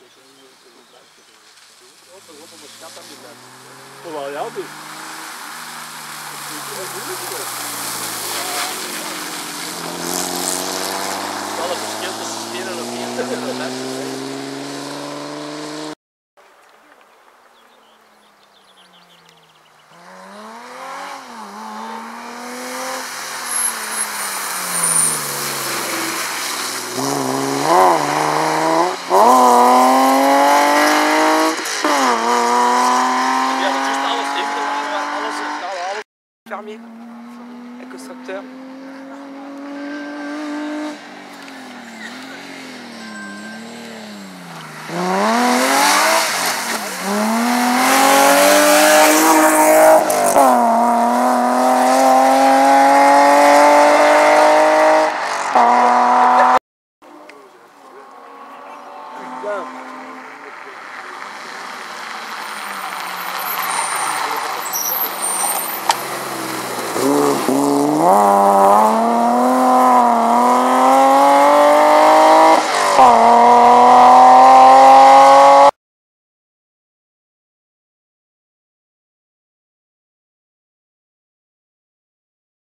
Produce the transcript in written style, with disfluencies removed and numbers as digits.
Wel ja, dus. Wel een verschil tussen stenen of 24 en 50. Fermier et constructeur. Putain.